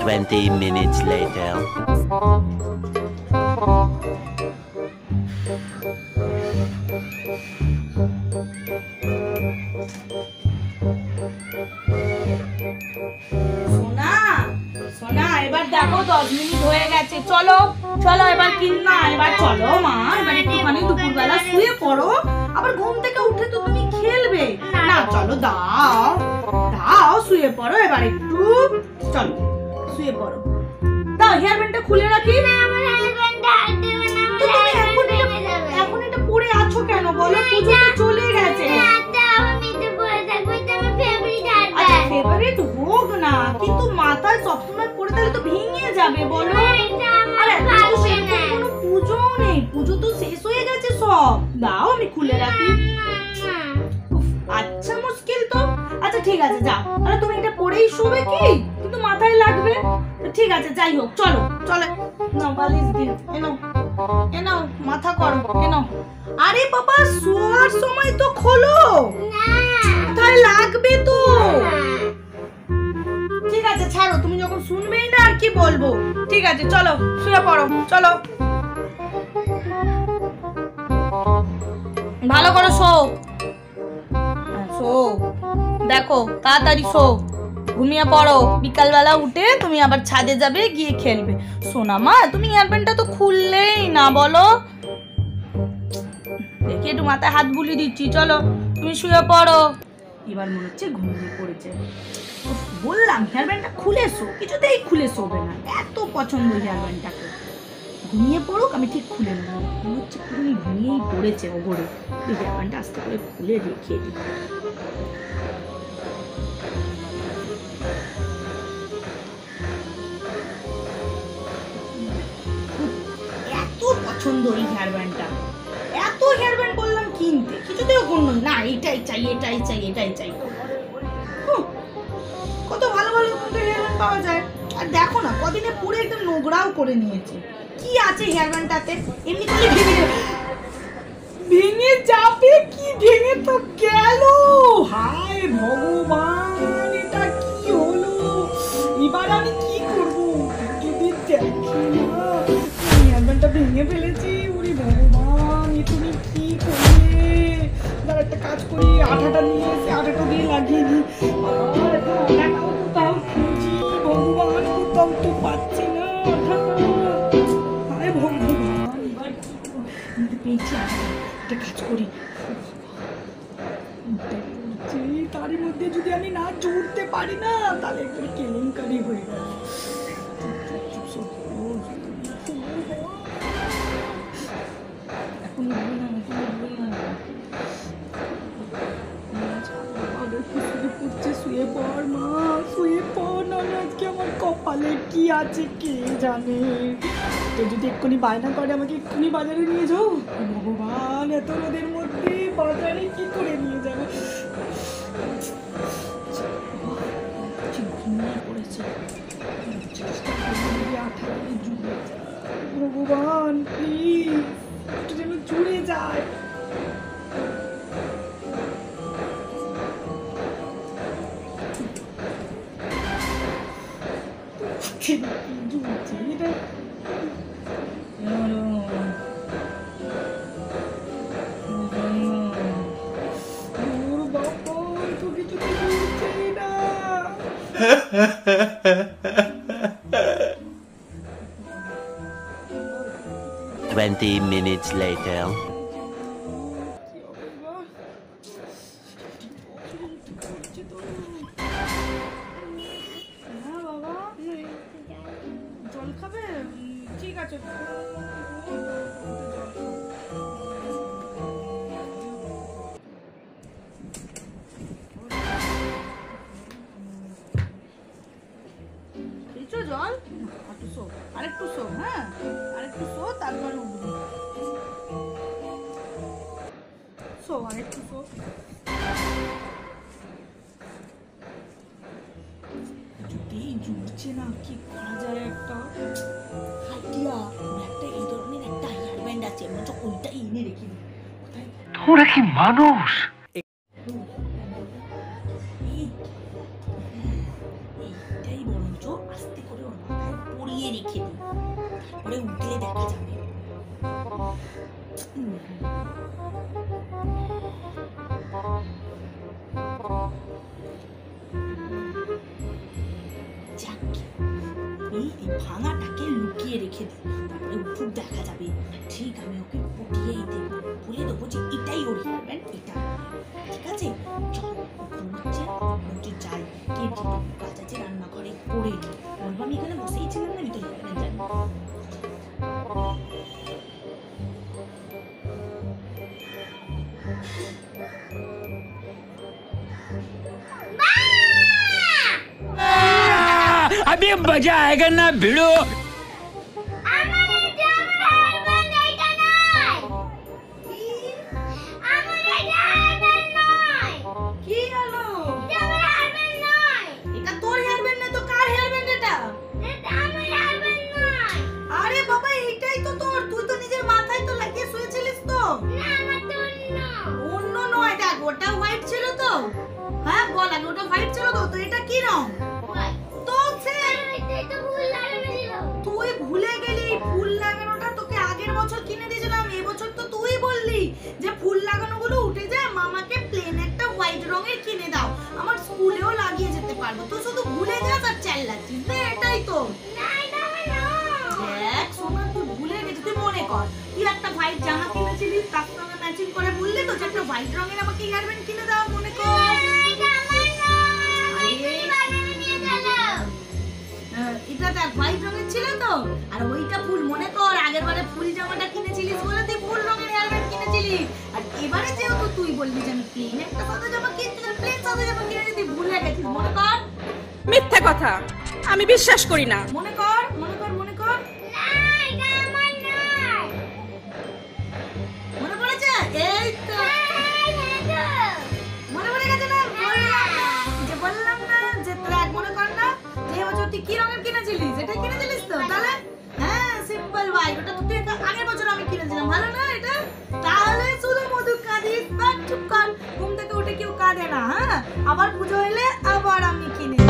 20 minutes later. সোনা এবার দেখো 10 মিনিট হয়ে গেছে, চলো চলো এবার কিন্না, এবার চলো মা, এবার একটুখানি দুপুরবেলা শুয়ে পড়ো, আবার ঘুম থেকে উঠে তো তুমি খেলবে না। চলো দাও দাও শুয়ে পড়ো, এবার একটু চলো শুয়ে পড়ো। দাও হেয়ার ব্যান্ডটা খুলে রাখি। এখন এটা পরে আছো কেন বলো? পুজো তো চলে গেছে। ফেভারিট হোক না, কিন্তু মাথায় সবসময় পরে তাহলে তো ভেঙে যাবে বলো। আরে কোনো পুজো নেই, পুজো তো শেষ হয়ে গেছে সব। দাও আমি খুলে রাখি। আচ্ছা মুশকিল তো। আচ্ছা ঠিক আছে যাও, আরে তুমি এটা পরেই শোবে কি? কিন্তু মাথায় লাগবে। ঠিক আছে যাই হোক, চলো চলো নাও বালিশ দিন, এনো এনো মাথা করো, এনো। আরে বাবা শোয়ার সময় তো খোলো, মাথায় লাগবে তো। ঠিক আছে ছাড়ো, তুমি যখন শুনবেই না আর কি বলবো। ঠিক আছে চলো শুয়ে পড়ো, চলো ভালো করে শো শো, দেখো তাড়াতাড়ি শো, ঘুমিয়ে পড়ো। বিকালবেলা উঠে তুমি আবার ছাদে যাবে, গিয়ে খেলবে। সোনা মা তুমি হেয়ার ব্যান্ডটা তো খুললেই না বলো। দেখি একটু মাথায় হাত বুলিয়ে দিচ্ছি, চলো তুমি শুয়ে পড়ো। এবার মনে হচ্ছে ঘুমিয়ে পড়েছে। বললাম হেয়ার ব্যান্ডটা খুলে শো, কিছুতেই খুলে শোবে না, এত পছন্দ হেয়ার ব্যান্ডটাকে। ঘুমিয়ে পড়ুক, আমি ঠিক খুলে নেবো। মনে হচ্ছে তুমি ঘুমিয়েই পড়েছে ওপরে। হেয়ার ব্যান্ডটা আস্তে করে খুলে রেখে দিই। এত পছন্দ এই হেয়ার ব্যান্ডটা, এত হেয়ার ব্যান্ড বললাম কিনতে, কিছুতেও কোনো না, এটাই চাই এটাই চাই এটাই চাই। কত ভালো ভালো হেয়ার ব্যান্ড পাওয়া যায়, আর দেখো না কদিনে পুরো একদম নোংরাও করে নিয়েছে। কি আছে হেয়ার ব্যান্ডটাতে? এমনি করে ভেঙে যাবে কি? ভেঙে তো গেল। হায় ভগবান, এটা কি হলো? এবার আমি কি করবো? যদি হেয়ার ব্যান্ডটা ভেঙে ফেলেছি, ওরে ভগবান এ তুমি কি করলে? দাঁড়া একটা কাজ করি, আঠাটা নিয়ে এসে আঠাটা দিয়ে লাগিয়ে দিই। আঠাটাও কোথাও খুঁজি, ভগবান কোথাও তো পাচ্ছি না আঠাটা। হায় ভগবান, এবার কি পেয়েছি আঠাটা, একটা কাজ করি। তারই মধ্যে যদি আমি না জুড়তে পারি না, তাহলে একটু কেলেঙ্কারি হয়ে গেল। এখন শুয়ে পড় মা, শুয়ে পড় না, আজকে আমার কপালে কি আছে কে জানে। তো যদি এক্ষুনি বায়না করে আমাকে এক্ষুনি বাজারে নিয়ে যাও, ভগবান এত রোদের মধ্যে বাজারে কি করে নিয়ে যাবে? ঘুমিয়ে পড়েছে, ভগবান প্লিজ একটু যেন জুড়ে যায়। Twenty minutes later. জল খাবে? ঠিক আছে জল, একটু শো, আরেকটু শো, হ্যাঁ আরেকটু শো, তারপরে উঠবি। শো আরেকটু শো। কিছুতেই জুড়ছে না, কি করা যায়? একটা আইডিয়া, একটা এই ধরনের একটা হেয়ার ব্যান্ড আছে, মনে হচ্ছে ওইটাই এনে রেখে দিই। তোরা কি মানুষ? এইটাই বরঞ্চ আস্তে করে ওর তারপরে উঠলে দেখা যাবে। এই ভাঙাটাকে লুকিয়ে রেখে দিই, তারপরে উঠুক দেখা যাবে। ঠিক আমি ওকে পটিয়েই দেবো, বলে দেবো যে এটাই ওর হেয়ার ব্যান্ড, এটা ঠিক আছে। চল ঘুমোচ্ছে যাই, কে কাজ আছে রান্নাঘরে করে নিই। বলবো আমি এখানে বসেই ছিলাম না, আমি তো হেয়ার ব্যান্ড জানি। अभी मजा आएगा ना भिड़ो। ওটা হোয়াইট ছিল তো, হ্যাঁ বল আগে ওটা হোয়াইট ছিল তো, তো এটা কি রং? তুই ভুলে গেলি ফুল লাগানোটা তোকে আগের বছর কিনে দিয়েছিলাম, এবছর তো তুই বললি যে ফুল লাগানোগুলো উঠে যায়, মামাকে প্লেন একটা হোয়াইট রঙের কিনে দাও, আমার স্কুলেও লাগিয়ে যেতে পারবো। তুই শুধু ভুলে যাস আর চেল্লাচ্ছিস, এটাই তো। দেখ সোনা তুই ভুলে গেছিস, তুই মনে কর তুই একটা হোয়াইট জামা কিনেছিলি, তার সঙ্গে ম্যাচিং করে বললি তো যে একটা হোয়াইট রঙের আমাকে হেয়ার ব্যান্ড কিনে দাও, মনে কর। এটা দেখ হোয়াইট রঙের ছিল তো, আর ওইটা ফুল, মনে কর আগের বারে ফুল জামাটা কিনেছিলিস বলে তুই ফুল রঙের হেয়ার ব্যান্ড কিনেছিলি, আর এবারে যেহেতু তুই বলবি যে আমি প্লেন একটা সাদা জামা কিনছি, প্লেন সাদা জামা কিনে তুই ভুলে গেছিস, মনে কর। মিথ্যে কথা, আমি বিশ্বাস করি না। মনে কর মনে কর মনে কর। মনে পড়েছে? এই তো মনে পড়ে গেছে না? বললাম না যে ট্র্যাক মনে কর না, যে বছর তুই কি রঙের কিনেছিলিস, এটা কিনেছিলিস তো, তাহলে হ্যাঁ সিম্পল হোয়াইট, ওটা তুই আগের বছর আমি কিনেছিলাম, ভালো না এটা? তাহলে শুধু মধু কাঁদিস, চুপ কর, ঘুম থেকে উঠে কেউ কাঁদে না, হ্যাঁ আবার পুজো হলে আবার আমি কিনে